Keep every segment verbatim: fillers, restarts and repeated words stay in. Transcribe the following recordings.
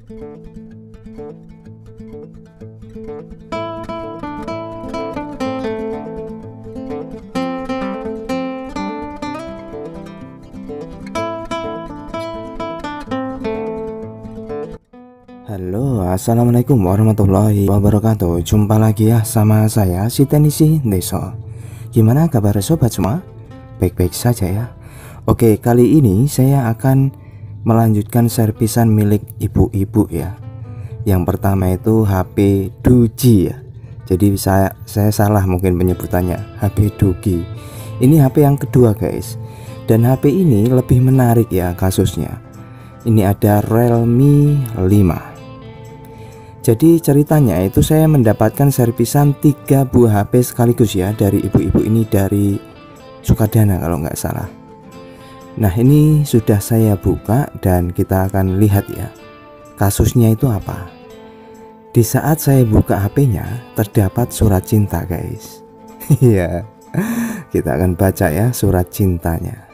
Halo, assalamualaikum warahmatullahi wabarakatuh. Jumpa lagi ya sama saya si Tenisi Deso. Gimana kabar sobat semua? Baik-baik saja ya. Oke, kali ini saya akan melanjutkan servisan milik ibu-ibu ya. Yang pertama itu H P Doogee ya. Jadi saya saya salah mungkin penyebutannya, H P Doogee. Ini H P yang kedua guys. Dan H P ini lebih menarik ya kasusnya. Ini ada Realme lima. Jadi ceritanya itu saya mendapatkan servisan tiga buah H P sekaligus ya dari ibu-ibu ini dari Sukadana kalau nggak salah. Nah ini sudah saya buka dan kita akan lihat ya kasusnya itu apa. Di saat saya buka H P-nya terdapat surat cinta guys. Iya, kita akan baca ya surat cintanya.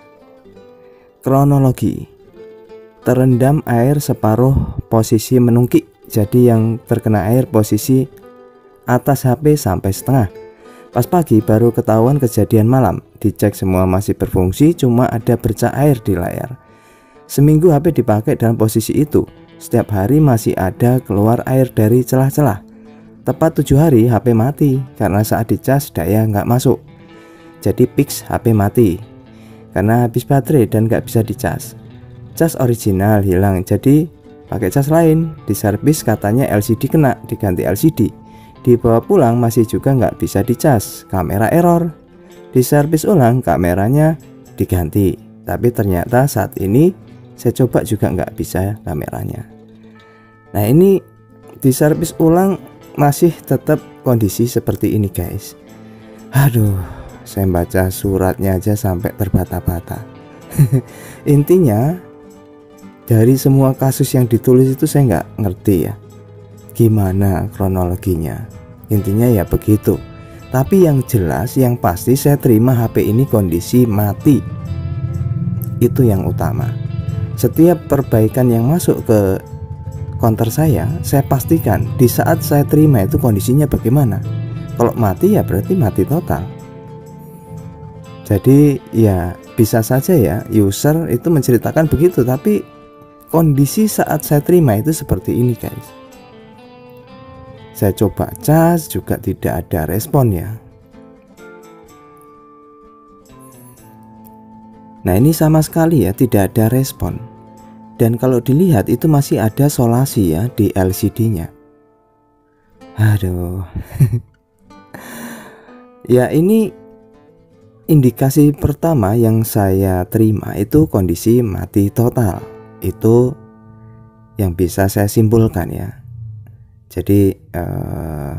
Kronologi: terendam air separuh posisi menungkik. Jadi yang terkena air posisi atas H P sampai setengah. Pas pagi baru ketahuan kejadian malam. Dicek semua masih berfungsi, cuma ada bercak air di layar. Seminggu H P dipakai dalam posisi itu. Setiap hari masih ada keluar air dari celah-celah. Tepat tujuh hari H P mati karena saat dicas daya nggak masuk. Jadi fix H P mati karena habis baterai dan nggak bisa dicas. Cas original hilang, jadi pakai cas lain. Di servis katanya L C D kena, diganti L C D. Dibawa pulang masih juga nggak bisa dicas, kamera error. Di servis ulang kameranya diganti, tapi ternyata saat ini saya coba juga nggak bisa kameranya. Nah ini di servis ulang masih tetap kondisi seperti ini guys. Aduh, saya baca suratnya aja sampai terbata-bata. Intinya dari semua kasus yang ditulis itu saya nggak ngerti ya gimana kronologinya. Intinya ya begitu. Tapi yang jelas yang pasti saya terima H P ini kondisi mati. Itu yang utama. Setiap perbaikan yang masuk ke konter saya, saya pastikan di saat saya terima itu kondisinya bagaimana. Kalau mati ya berarti mati total. Jadi ya bisa saja ya user itu menceritakan begitu, tapi kondisi saat saya terima itu seperti ini guys. Saya coba cas juga tidak ada respon ya. Nah ini sama sekali ya tidak ada respon. Dan kalau dilihat itu masih ada solasi ya di L C D-nya. Aduh. Ya ini indikasi pertama yang saya terima itu kondisi mati total. Itu yang bisa saya simpulkan ya. Jadi eh,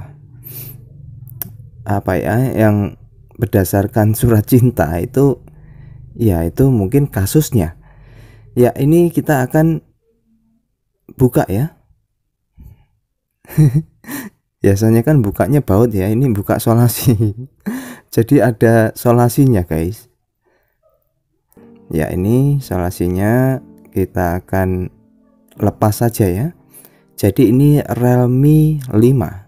apa ya yang berdasarkan surat cinta itu ya itu mungkin kasusnya. Ya ini kita akan buka ya. Biasanya kan bukanya baut ya, ini buka solasi. Jadi ada solasinya guys. Ya ini solasinya kita akan lepas saja ya. Jadi ini Realme lima.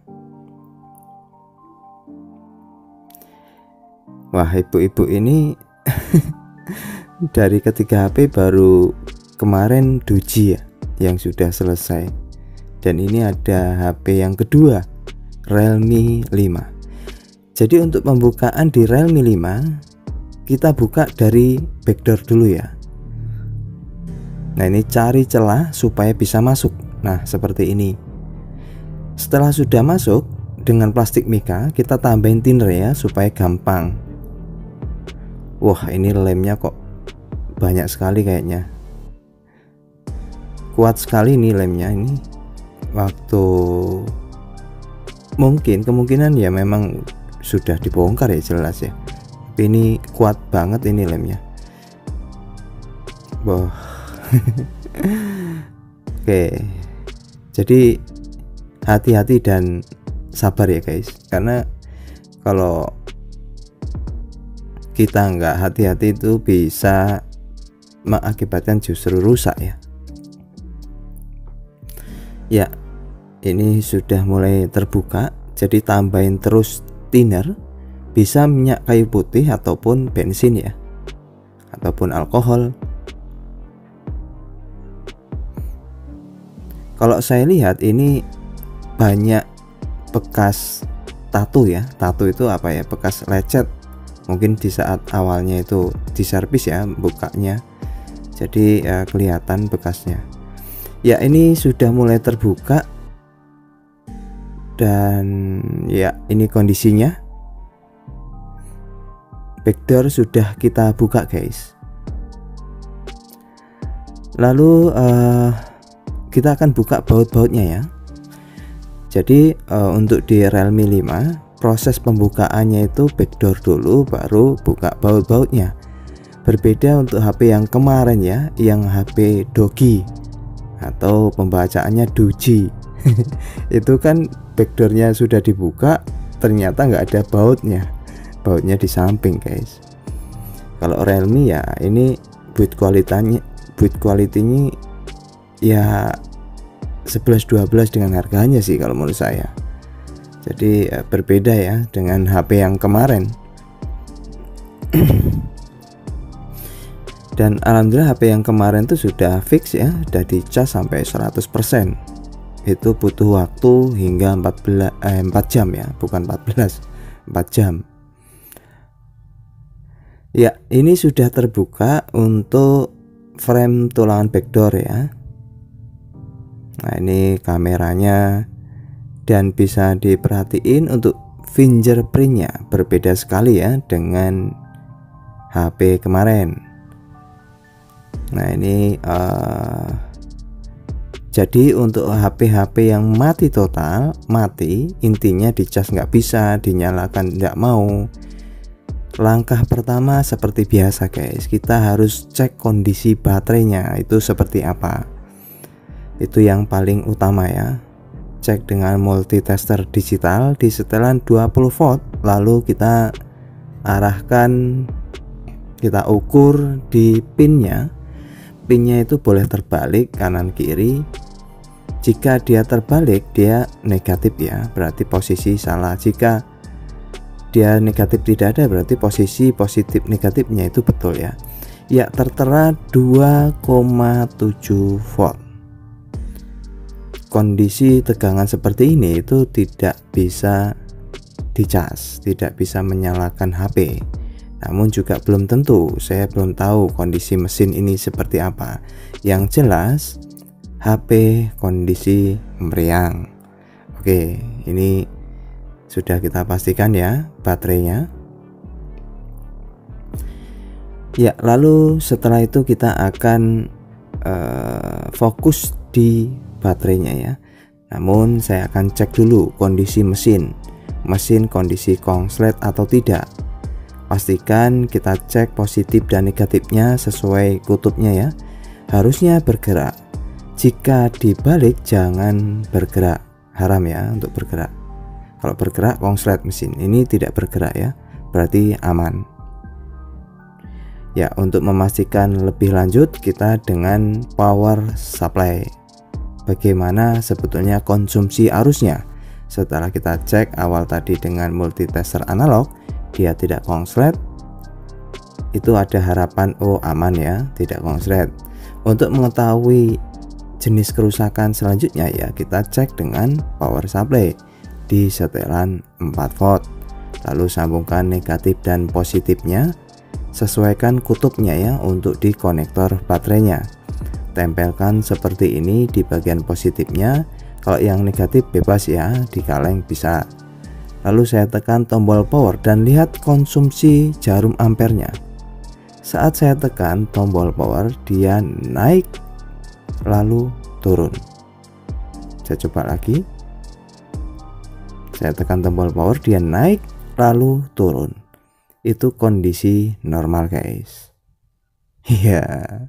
Wah ibu-ibu ini dari ketiga H P baru kemarin Doogee ya yang sudah selesai. Dan ini ada H P yang kedua Realme lima. Jadi untuk pembukaan di Realme lima kita buka dari backdoor dulu ya. Nah ini cari celah supaya bisa masuk. Nah seperti ini. Setelah sudah masuk dengan plastik mika kita tambahin thinner ya supaya gampang. Wah ini lemnya kok banyak sekali kayaknya. Kuat sekali nih lemnya ini. Waktu mungkin kemungkinan ya memang sudah dibongkar ya jelas ya. Tapi ini kuat banget ini lemnya. Wah. Oke. Jadi hati-hati dan sabar ya guys, karena kalau kita nggak hati-hati itu bisa mengakibatkan justru rusak ya. Ya, ini sudah mulai terbuka, jadi tambahin terus thinner, bisa minyak kayu putih ataupun bensin ya, ataupun alkohol. Kalau saya lihat ini banyak bekas tato ya. Tato itu apa ya, bekas lecet, mungkin di saat awalnya itu diservis ya, bukanya, jadi ya, kelihatan bekasnya. Ya, ini sudah mulai terbuka dan ya ini kondisinya. Backdoor sudah kita buka guys. Lalu uh, kita akan buka baut-bautnya ya. Jadi uh, untuk di Realme lima proses pembukaannya itu backdoor dulu baru buka baut-bautnya. Berbeda untuk H P yang kemarin ya, yang H P Dogi atau pembacaannya Doji. Itu kan backdoornya sudah dibuka, ternyata nggak ada bautnya, bautnya di samping guys. Kalau Realme ya ini build kualitasnya, build quality-nya ya sebelas dua belas dengan harganya sih kalau menurut saya. Jadi ya, berbeda ya dengan H P yang kemarin. Dan alhamdulillah H P yang kemarin tuh sudah fix ya, sudah dicas sampai seratus persen. Itu butuh waktu hingga empat belas eh, empat jam ya, bukan empat belas, empat jam. Ya, ini sudah terbuka untuk frame tulangan backdoor ya. Nah, ini kameranya, dan bisa diperhatiin untuk fingerprintnya berbeda sekali ya dengan H P kemarin. Nah, ini uh, jadi untuk H P-H P yang mati total, mati intinya dicas nggak bisa, dinyalakan nggak mau. Langkah pertama seperti biasa guys, kita harus cek kondisi baterainya itu seperti apa. Itu yang paling utama ya. Cek dengan multitester digital di setelan dua puluh volt, lalu kita arahkan, kita ukur di pinnya. Pinnya itu boleh terbalik kanan kiri. Jika dia terbalik dia negatif ya, berarti posisi salah. Jika dia negatif tidak ada, berarti posisi positif negatifnya itu betul ya. Ya, tertera dua koma tujuh volt. Kondisi tegangan seperti ini itu tidak bisa dicas, tidak bisa menyalakan H P. Namun juga belum tentu, saya belum tahu kondisi mesin ini seperti apa. Yang jelas H P kondisi meriang. Oke, ini sudah kita pastikan ya baterainya. Ya, lalu setelah itu kita akan uh, fokus di baterainya ya. Namun saya akan cek dulu kondisi mesin. Mesin kondisi konslet atau tidak. Pastikan kita cek positif dan negatifnya sesuai kutubnya ya. Harusnya bergerak. Jika dibalik jangan bergerak, haram ya untuk bergerak. Kalau bergerak konslet mesin, ini tidak bergerak ya, berarti aman. Ya, untuk memastikan lebih lanjut kita dengan power supply. Bagaimana sebetulnya konsumsi arusnya? Setelah kita cek awal tadi dengan multitester analog, dia tidak konslet, itu ada harapan oh aman ya, tidak konslet. Untuk mengetahui jenis kerusakan selanjutnya ya, kita cek dengan power supply di setelan empat volt, lalu sambungkan negatif dan positifnya, sesuaikan kutubnya ya untuk di konektor baterainya. Tempelkan seperti ini di bagian positifnya. Kalau yang negatif bebas ya, di kaleng bisa. Lalu saya tekan tombol power dan lihat konsumsi jarum ampernya. Saat saya tekan tombol power, dia naik lalu turun. Saya coba lagi. Saya tekan tombol power, dia naik lalu turun. Itu kondisi normal guys. Iya.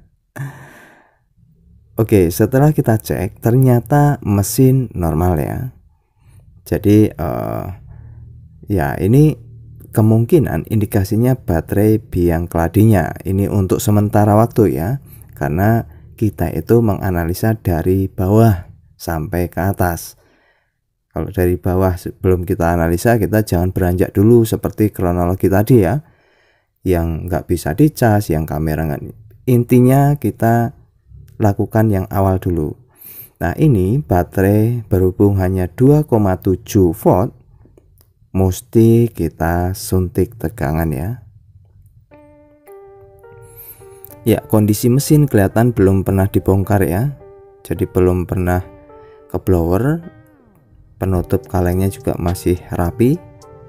Oke, setelah kita cek ternyata mesin normal ya. Jadi uh, ya ini kemungkinan indikasinya baterai biang keladinya. Ini untuk sementara waktu ya, karena kita itu menganalisa dari bawah sampai ke atas. Kalau dari bawah sebelum kita analisa, kita jangan beranjak dulu seperti kronologi tadi ya, yang nggak bisa dicas, yang kamera nggak. Intinya kita lakukan yang awal dulu. Nah ini baterai berhubung hanya dua koma tujuh volt, mesti kita suntik tegangan ya. Ya, kondisi mesin kelihatan belum pernah dibongkar ya, jadi belum pernah ke blower. Penutup kalengnya juga masih rapi.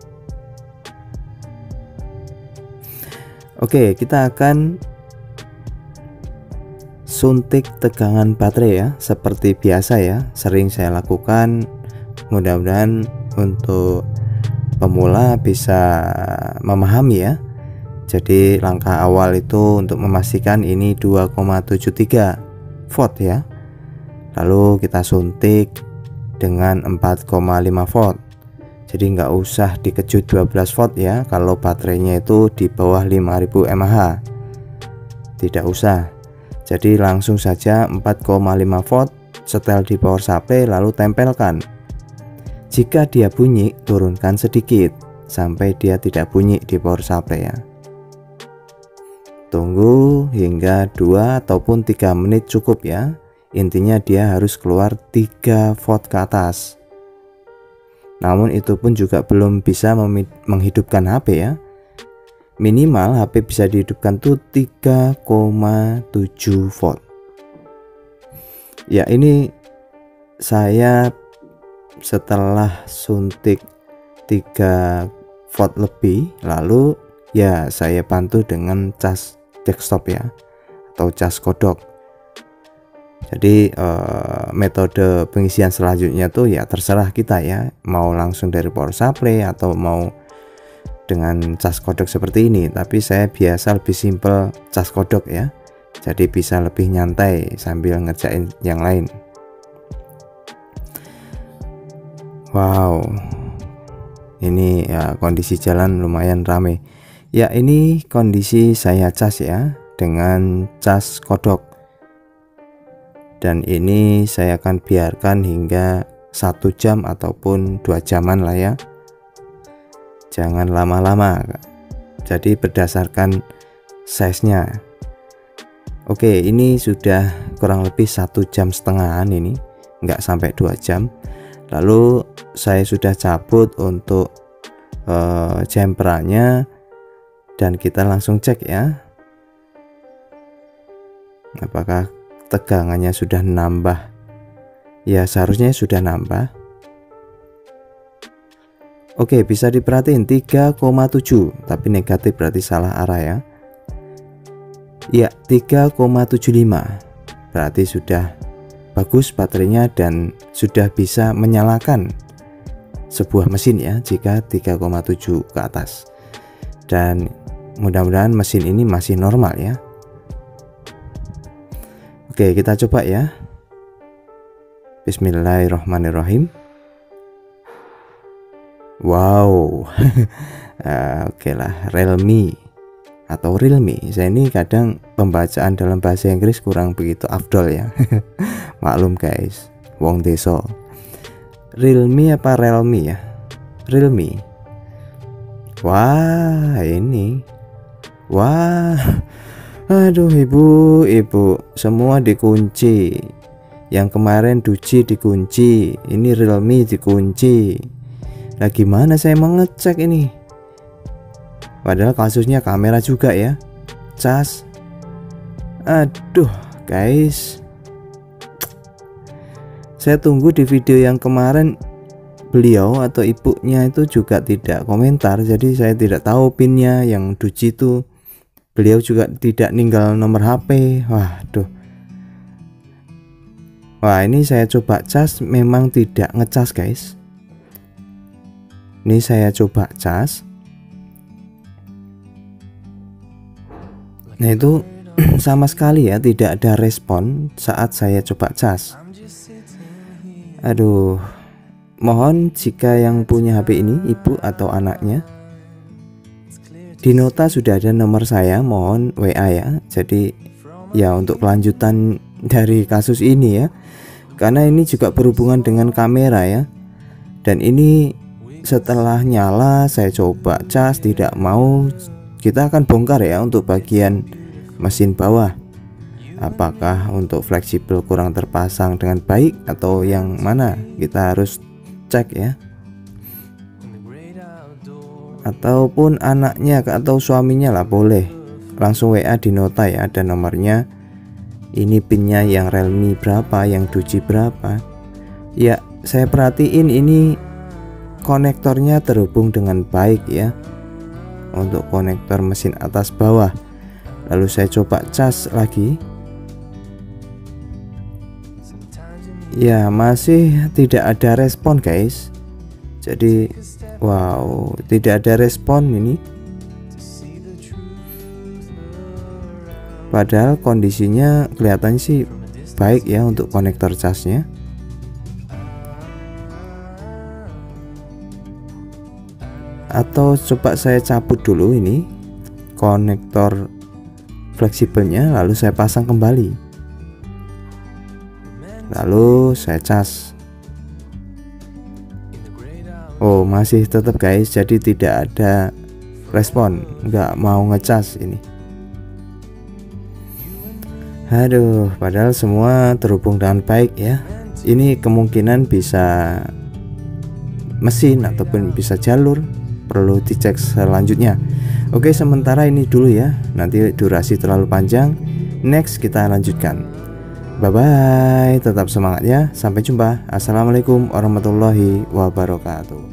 Oke, kita akan suntik tegangan baterai ya, seperti biasa ya, sering saya lakukan. Mudah-mudahan untuk pemula bisa memahami ya. Jadi langkah awal itu untuk memastikan ini dua koma tujuh tiga volt ya, lalu kita suntik dengan empat koma lima volt. Jadi nggak usah dikejut dua belas volt ya, kalau baterainya itu di bawah lima ribu mAh, tidak usah. Jadi langsung saja empat koma lima volt, setel di power supply lalu tempelkan. Jika dia bunyi, turunkan sedikit sampai dia tidak bunyi di power supply ya. Tunggu hingga dua ataupun tiga menit cukup ya. Intinya dia harus keluar tiga volt ke atas. Namun itu pun juga belum bisa menghidupkan H P ya. Minimal H P bisa dihidupkan tuh tiga koma tujuh volt. Ya ini saya setelah suntik tiga volt lebih, lalu ya saya bantu dengan cas desktop ya, atau cas kodok. Jadi eh, metode pengisian selanjutnya tuh ya terserah kita ya, mau langsung dari power supply atau mau dengan cas kodok seperti ini. Tapi saya biasa lebih simple cas kodok ya, jadi bisa lebih nyantai sambil ngerjain yang lain. Wow, ini ya kondisi jalan lumayan ramai ya. Ini kondisi saya cas ya dengan cas kodok. Dan ini saya akan biarkan hingga satu jam ataupun dua jaman lah ya, jangan lama-lama. Jadi berdasarkan size nya. Oke, ini sudah kurang lebih satu jam setengahan, ini nggak sampai dua jam. Lalu saya sudah cabut untuk uh, jemperannya, dan kita langsung cek ya, apakah tegangannya sudah nambah. Ya seharusnya sudah nambah. Oke, bisa diperhatiin tiga koma tujuh, tapi negatif berarti salah arah ya. Ya tiga koma tujuh lima, berarti sudah bagus baterainya dan sudah bisa menyalakan sebuah mesin ya jika tiga koma tujuh ke atas. Dan mudah-mudahan mesin ini masih normal ya. Oke, kita coba ya. Bismillahirrahmanirrahim. Wow. uh, Oke lah, Realme atau Realme. Saya ini kadang pembacaan dalam bahasa Inggris kurang begitu afdol ya. Maklum guys, wong deso. Realme apa Realme ya? Realme. Wah, ini. Wah. Aduh ibu, ibu semua dikunci. Yang kemarin Duci dikunci, ini Realme dikunci. Nah gimana saya mau ngecek ini? Padahal kasusnya kamera juga ya, cas. Aduh guys, saya tunggu di video yang kemarin beliau atau ibunya itu juga tidak komentar, jadi saya tidak tahu pinnya. Yang Duci itu beliau juga tidak ninggal nomor H P. Waduh. Wah, ini saya coba cas, memang tidak ngecas guys. Ini saya coba cas. Nah itu sama sekali ya tidak ada respon saat saya coba cas. Aduh. Mohon jika yang punya H P ini ibu atau anaknya, di nota sudah ada nomor saya, mohon W A ya. Jadi ya untuk kelanjutan dari kasus ini ya, karena ini juga berhubungan dengan kamera ya. Dan ini setelah nyala saya coba cas, tidak mau. Kita akan bongkar ya untuk bagian mesin bawah, apakah untuk fleksibel kurang terpasang dengan baik atau yang mana, kita harus cek ya. Ataupun anaknya atau suaminya lah boleh langsung W A di nota ya, ada nomornya. Ini pinnya yang Realme berapa, yang Doji berapa. Ya saya perhatiin ini konektornya terhubung dengan baik ya, untuk konektor mesin atas bawah. Lalu saya coba cas lagi, ya masih tidak ada respon guys. Jadi wow, tidak ada respon ini, padahal kondisinya kelihatannya sih baik ya untuk konektor casnya. Atau coba saya cabut dulu ini konektor fleksibelnya, lalu saya pasang kembali, lalu saya cas. Oh masih tetap guys, jadi tidak ada respon, nggak mau ngecas ini. Aduh, padahal semua terhubung dengan baik ya. Ini kemungkinan bisa mesin ataupun bisa jalur, perlu dicek selanjutnya. Oke, sementara ini dulu ya, nanti durasi terlalu panjang. Next kita lanjutkan. Bye bye, tetap semangat ya. Sampai jumpa. Assalamualaikum warahmatullahi wabarakatuh.